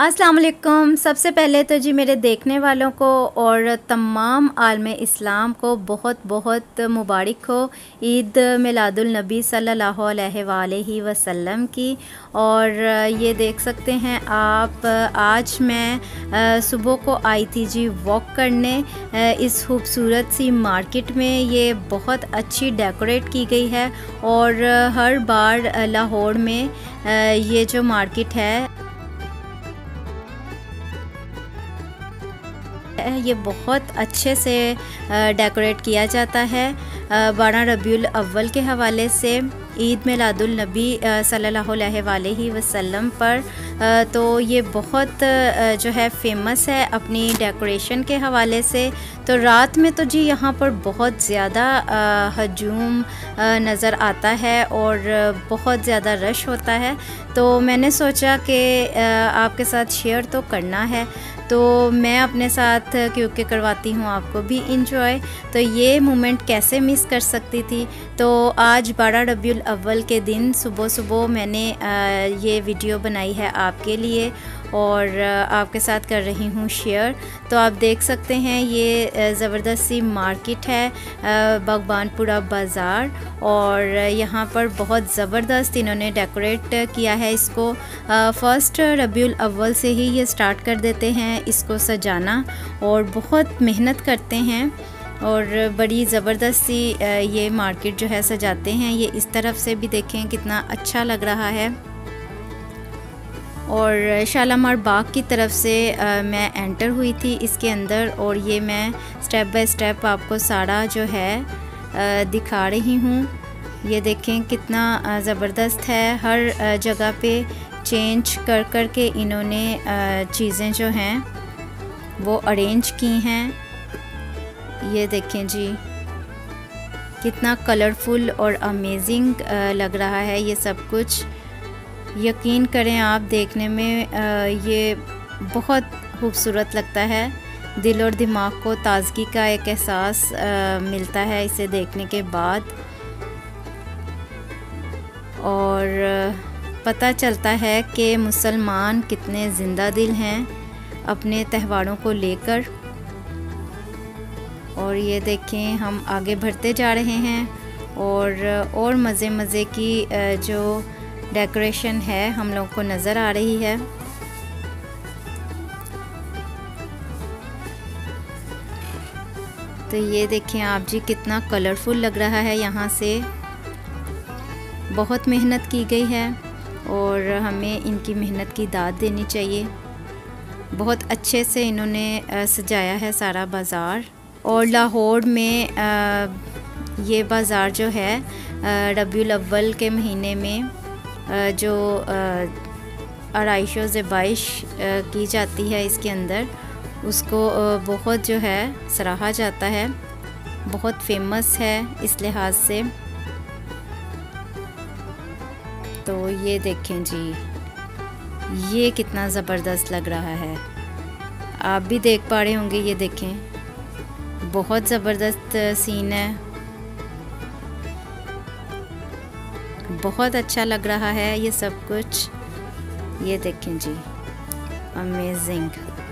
अस्सलाम वालेकुम। सबसे पहले तो जी मेरे देखने वालों को और तमाम आलमे इस्लाम को बहुत बहुत मुबारक हो ईद मिलादुल नबी सल्लल्लाहु अलैहि वसल्लम की। और ये देख सकते हैं आप, आज मैं सुबह को आई थी जी वॉक करने इस खूबसूरत सी मार्केट में। ये बहुत अच्छी डेकोरेट की गई है और हर बार लाहौर में ये जो मार्केट है ये बहुत अच्छे से डेकोरेट किया जाता है। 12 रबीउल अव्वल के हवाले से ईद मिलादुल नबी सल्लल्लाहु अलैहि वसल्लम पर तो ये बहुत जो है फेमस है अपनी डेकोरेशन के हवाले से। तो रात में तो जी यहाँ पर बहुत ज़्यादा हजूम नज़र आता है और बहुत ज़्यादा रश होता है। तो मैंने सोचा कि आपके साथ शेयर तो करना है, तो मैं अपने साथ क्योंकि करवाती हूँ आपको भी इंजॉय, तो ये मोमेंट कैसे मिस कर सकती थी। तो आज 12 रबीउल अव्वल के दिन सुबह सुबह मैंने ये वीडियो बनाई है आपके लिए और आपके साथ कर रही हूँ शेयर। तो आप देख सकते हैं ये ज़बरदस्त सी मार्केट है बागबानपुरा बाज़ार और यहाँ पर बहुत ज़बरदस्त इन्होंने डेकोरेट किया है इसको। फर्स्ट रबीउल अव्वल से ही ये स्टार्ट कर देते हैं इसको सजाना और बहुत मेहनत करते हैं और बड़ी ज़बरदस्त सी ये मार्केट जो है सजाते हैं। ये इस तरफ से भी देखें कितना अच्छा लग रहा है। और शालामार बाग की तरफ से मैं एंटर हुई थी इसके अंदर और ये मैं स्टेप बाय स्टेप आपको सारा जो है दिखा रही हूँ। ये देखें कितना ज़बरदस्त है, हर जगह पे चेंज कर कर के इन्होंने चीज़ें जो हैं वो अरेंज की हैं। ये देखें जी कितना कलरफुल और अमेजिंग लग रहा है ये सब कुछ। यकीन करें आप, देखने में ये बहुत खूबसूरत लगता है। दिल और दिमाग को ताज़गी का एक एहसास मिलता है इसे देखने के बाद और पता चलता है कि मुसलमान कितने ज़िंदा दिल हैं अपने त्योहारों को लेकर। और ये देखें हम आगे बढ़ते जा रहे हैं और मज़े मज़े की जो डेकोरेशन है हम लोग को नज़र आ रही है। तो ये देखें आप जी कितना कलरफुल लग रहा है। यहाँ से बहुत मेहनत की गई है और हमें इनकी मेहनत की दाद देनी चाहिए। बहुत अच्छे से इन्होंने सजाया है सारा बाज़ार। और लाहौर में ये बाज़ार जो है रबीउल अव्वल के महीने में जो आराइशो ज़बाइश की जाती है इसके अंदर, उसको बहुत जो है सराहा जाता है, बहुत फेमस है इस लिहाज से। तो ये देखें जी ये कितना ज़बरदस्त लग रहा है, आप भी देख पा रहे होंगे। ये देखें बहुत ज़बरदस्त सीन है, बहुत अच्छा लग रहा है ये सब कुछ। ये देखें जी अमेजिंग।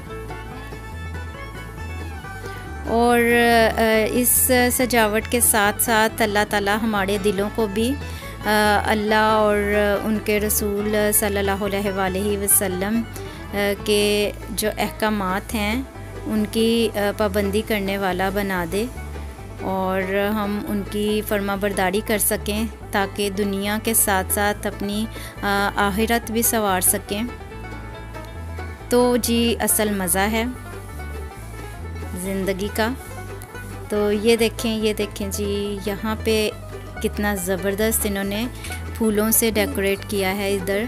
और इस सजावट के साथ साथ अल्लाह ताला हमारे दिलों को भी अल्लाह और उनके रसूल सल्लल्लाहु अलैहि वसल्लम के जो अहकामात हैं उनकी पाबंदी करने वाला बना दे और हम उनकी फरमाबरदारी कर सकें ताकि दुनिया के साथ साथ अपनी आखिरत भी संवार सकें। तो जी असल मज़ा है ज़िंदगी का। तो ये देखें जी यहाँ पे कितना ज़बरदस्त इन्होंने फूलों से डेकोरेट किया है इधर।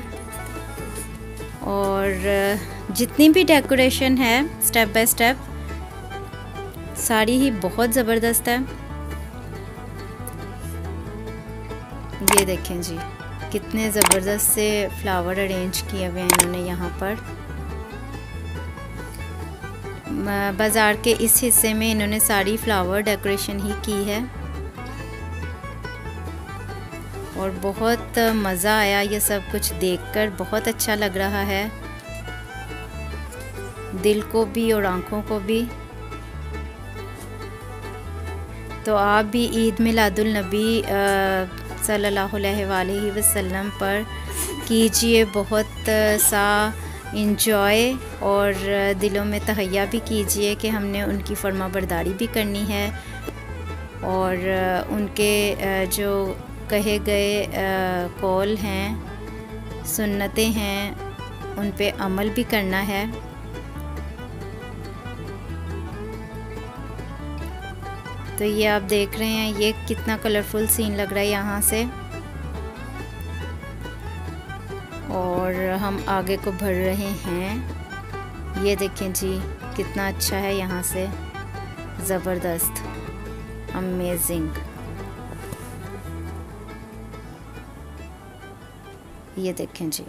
और जितनी भी डेकोरेशन है स्टेप बाय स्टेप सारी ही बहुत ज़बरदस्त है। ये देखें जी कितने ज़बरदस्त से फ्लावर अरेंज किए हुए हैं इन्होंने यहाँ पर। बाज़ार के इस हिस्से में इन्होंने सारी फ्लावर डेकोरेशन ही की है और बहुत मज़ा आया ये सब कुछ देखकर, बहुत अच्छा लग रहा है। दिल को भी और आँखों को भी। तो आप भी ईद मिलादुल नबी सल्लल्लाहु अलैहि वसल्लम पर कीजिए बहुत सा इंजॉय और दिलों में तहैया भी कीजिए कि हमने उनकी फरमाबरदारी भी करनी है और उनके जो कहे गए कौल हैं, सुन्नतें हैं, उन पे अमल भी करना है। तो ये आप देख रहे हैं, ये कितना कलरफुल सीन लग रहा है यहाँ से। और हम आगे को बढ़ रहे हैं। ये देखें जी कितना अच्छा है यहाँ से, ज़बरदस्त, अमेजिंग। ये देखें जी,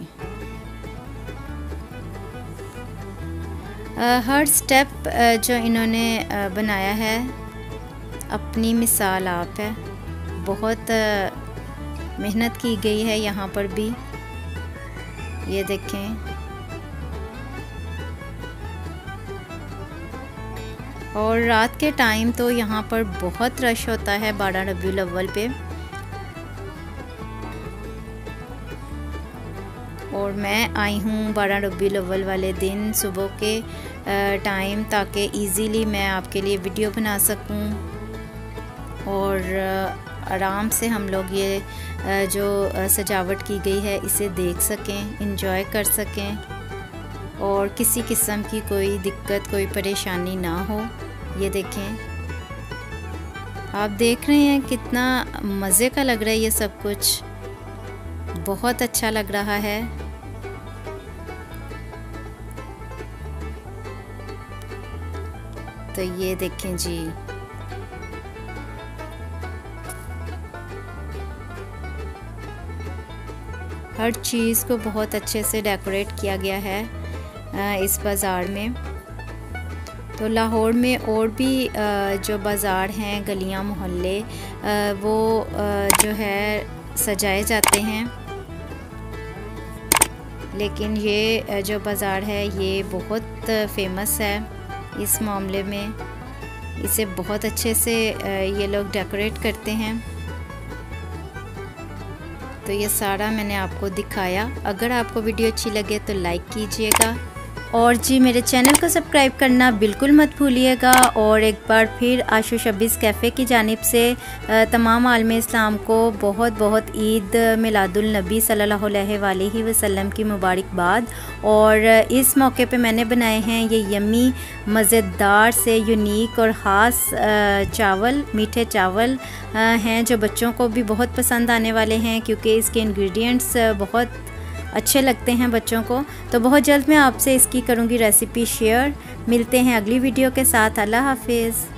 हर स्टेप जो इन्होंने बनाया है अपनी मिसाल आप है। बहुत मेहनत की गई है यहाँ पर भी। ये देखें, और रात के टाइम तो यहाँ पर बहुत रश होता है 12 रबीउल अव्वल पे। और मैं आई हूँ 12 रबीउल अव्वल वाले दिन सुबह के टाइम, ताकि इजीली मैं आपके लिए वीडियो बना सकूँ और आराम से हम लोग ये जो सजावट की गई है इसे देख सकें, एंजॉय कर सकें और किसी किस्म की कोई दिक्कत, कोई परेशानी ना हो। ये देखें, आप देख रहे हैं कितना मज़े का लग रहा है ये सब कुछ, बहुत अच्छा लग रहा है। तो ये देखें जी, हर चीज़ को बहुत अच्छे से डेकोरेट किया गया है इस बाज़ार में। तो लाहौर में और भी जो बाज़ार हैं, गलियां, मोहल्ले, वो जो है सजाए जाते हैं, लेकिन ये जो बाज़ार है ये बहुत फेमस है इस मामले में। इसे बहुत अच्छे से ये लोग डेकोरेट करते हैं। तो ये सारा मैंने आपको दिखाया। अगर आपको वीडियो अच्छी लगे तो लाइक कीजिएगा और जी मेरे चैनल को सब्सक्राइब करना बिल्कुल मत भूलिएगा। और एक बार फिर आशु शब्बीस कैफ़े की जानिब से तमाम आलमे इस्लाम को बहुत बहुत ईद मिलादुल नबी सल्लल्लाहु अलैहि वसल्लम की मुबारकबाद। और इस मौके पे मैंने बनाए हैं ये यम्मी मज़ेदार से यूनिक और ख़ास चावल, मीठे चावल हैं जो बच्चों को भी बहुत पसंद आने वाले हैं, क्योंकि इसके इंग्रेडिएंट्स बहुत अच्छे लगते हैं बच्चों को। तो बहुत जल्द मैं आपसे इसकी करूँगी रेसिपी शेयर। मिलते हैं अगली वीडियो के साथ। अल्लाह हाफिज़।